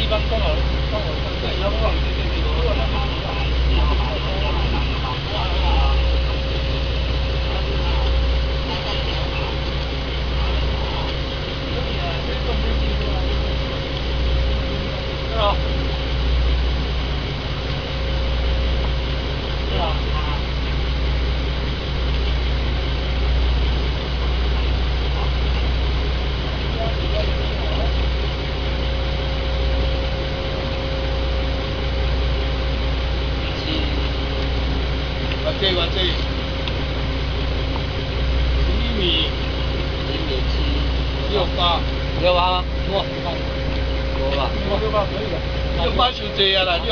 600伤济啊啦，600，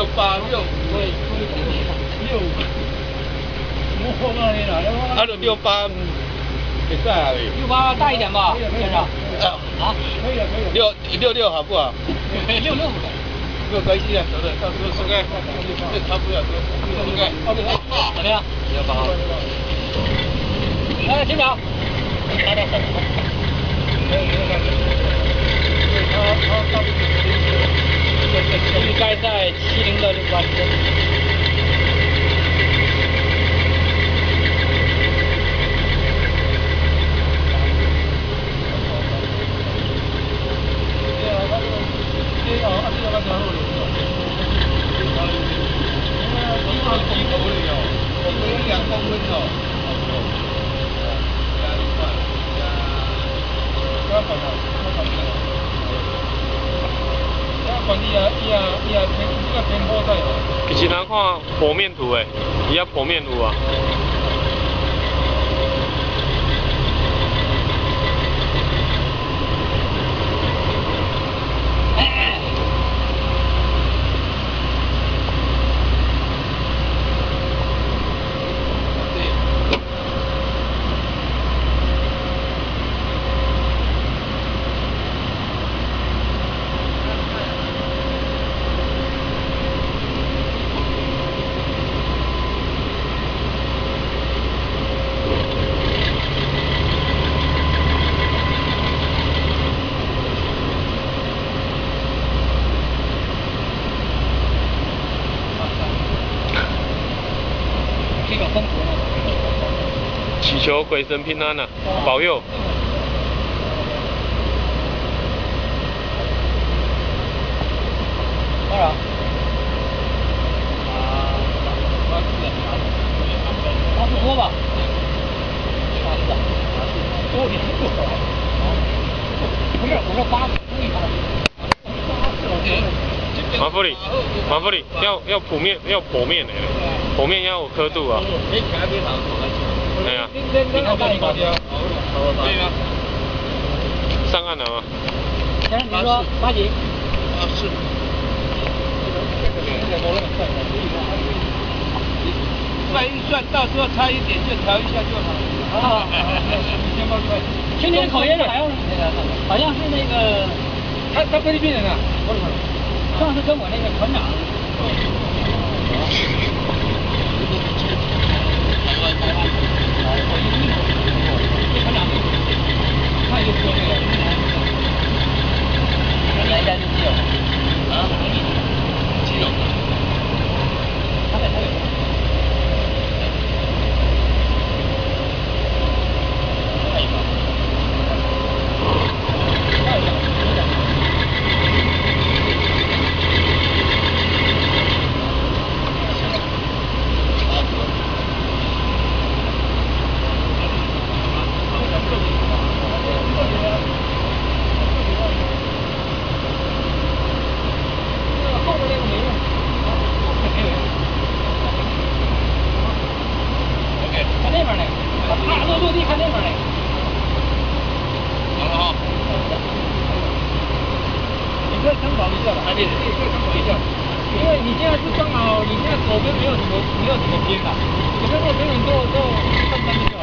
啊就600，会使啊未？600 大一点吧，先生。啊？可以了。 66好不好 ？66。 没有关系啊，走的，到时候收开，差不了多，收开。 怎么样？600。来，听着。应该在70到68之间。 其实咱看剖面图诶，伊遐剖面图啊。祈求鬼神平安啊，保佑。 多少？85吧。多点不少。不是，我说8。 马夫里要剖面诶，剖面要有刻度啊。对啊。上岸了吗？ 先生，你说8级？ 是。算一算，到时候差一点就调一下就好。 好。青年考验的好像是那个，他菲律宾人啊，上次跟我那个团长。团长，他就说那个，来家就基友，啊，基友，他在台北。落地看那边嘞。好。你可以参考一下吧，你可以参考一下，因为你现在是刚好，你现在左边没有什么边的，你这边如果都看看那个。